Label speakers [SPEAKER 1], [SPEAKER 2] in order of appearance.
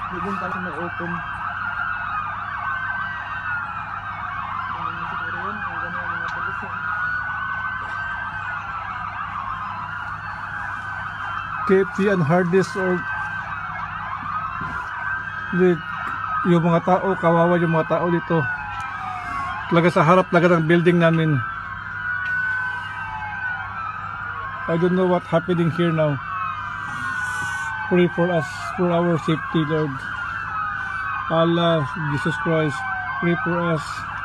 [SPEAKER 1] Doon pa may open. Siguro yun, kung gano'n yung mga pulis eh.
[SPEAKER 2] KFC and Hardee's or yung mga tao, kawawa yung mga tao dito. Talaga sa harap talaga ng building namin. I don't know what happening here now. Pray for us, for our safety, Lord. Allah, Jesus Christ, pray for us.